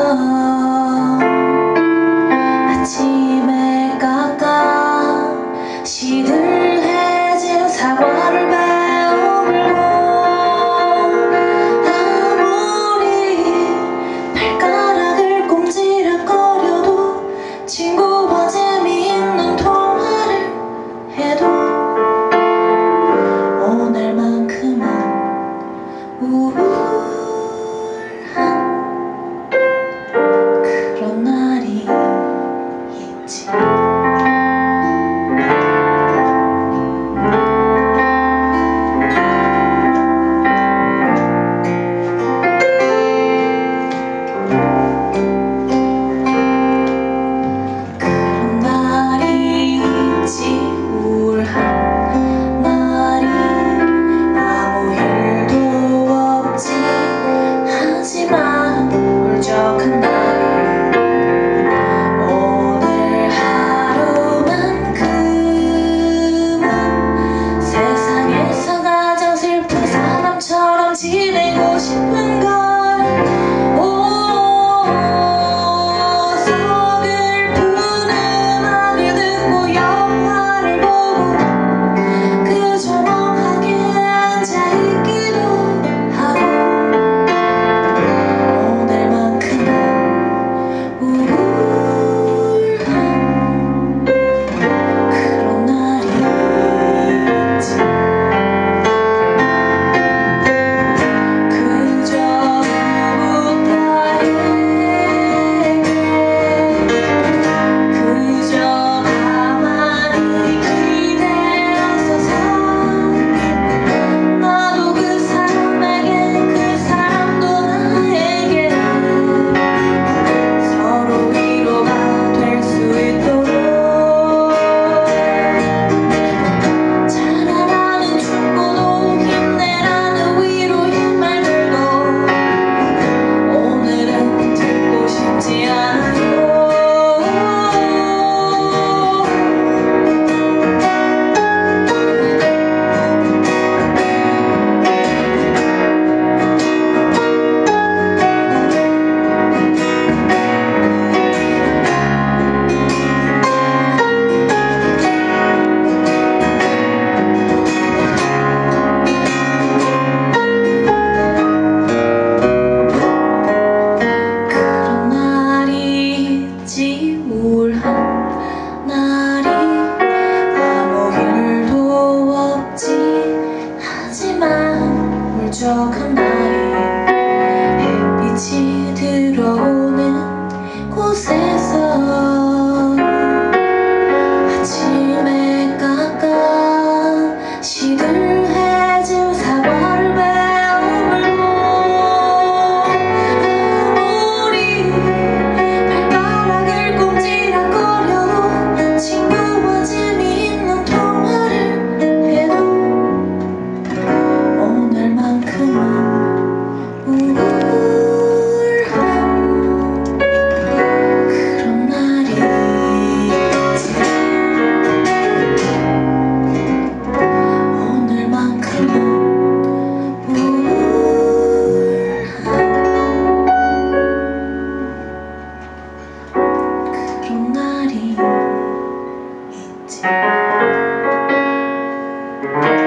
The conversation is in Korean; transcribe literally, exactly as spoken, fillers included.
아침에 깎아 시들해진 사과를 베어물고 아무리 발가락을 꼼지락거려도 친구와 재미있는 통화를 해도 오늘만큼은 우울한 그런 날이 있지. 그런 날이 있지. 우울한 날이 아무 일도 없지. 하지만 울적한 날이 오늘 하루만큼은 세상에서 가장 슬픈 사람처럼 지내고 싶은 걸. 오, 서글픈 음악을 듣고 영화를 보고 그저 멍하게 앉아있기도 하고 오늘만큼은 우울한 그런 날이 있지. 그저 웃다 해. 그저 가만히 기대어서 나도 그 사람에게 그 사람도 나에게 서로 위로가 될 수 있도록 잘하라는 충고도 힘내라는 위로의 말들도 오늘은 듣고 싶지 않아요. 그런 날이 있지. 우울한 날이 아무 일도 없지. 하지만 울적한 날이 햇빛이 들어오는 곳에서 아침에 깎아 시들해진 사과를 베어물고 아무리 발가락을 꼼지락거려도 친구와 재미있는 통화를 해도 오늘만큼은 우울한 그런 날이 있지. 오늘만큼은 우울한 그런 날이 있지.